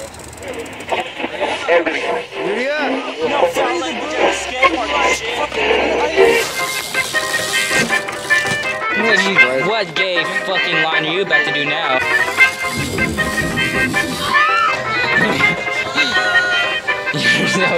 What gay fucking line are you about to do now? You're so...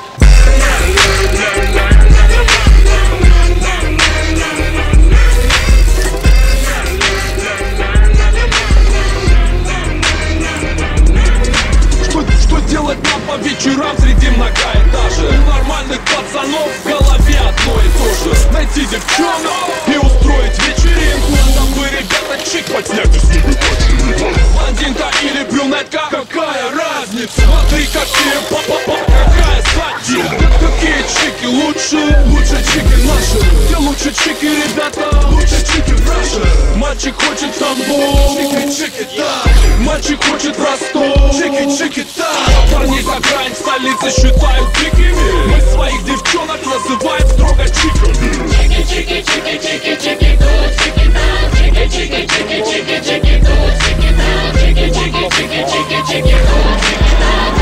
Что делать нам по вечерам среди многоэтажек? У нормальных пацанов в голове одно и то же: найти девчонок и устроить вечеринку. Там бы, ребята, чик подснять и с ними почилить. Блондинка или брюнетка, какая разница? Смотри, какие какая статья. Какие чики лучше? Лучше чики наши. Где лучше чики, ребята? Лучше чики в Russia. Мальчик хочет Тамбов, чики-чики, да. Мальчик хочет Ростов, чики-чики, да. Парни за грань в столице считают дикими. Мы своих девчонок называем строго чиками. Чики-чики-чики-чики-чики, good, чики down. Чики-чики-чики-чики-чики, good, чики down. Чики-чики-чики-чики-чики, good, чики down.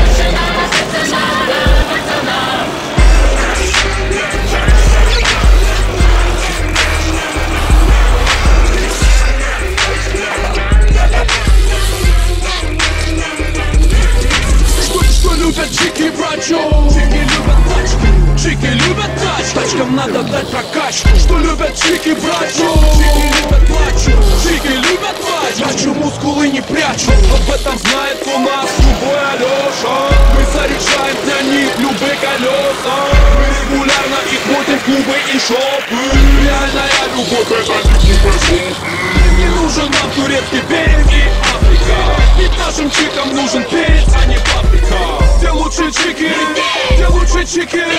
Что любят чики, брачо? Чики любят тачки, чики любят тачки. Тачкам надо дать прокачку. Что любят чики, брачо? Чики любят плачу, чики любят плачу. Брачу мускулы не прячу. Об этом знает у нас любой Алёша. Мы заряжаем для них любые колеса. Мы регулярно их мутим губы и шопы. Реальная любовь, это не любовь. Не нужен нам турецкий берег и Африка. Ведь нашим чикам нужен перец, а не паприка. Где лучшие чики? Где лучшие чики?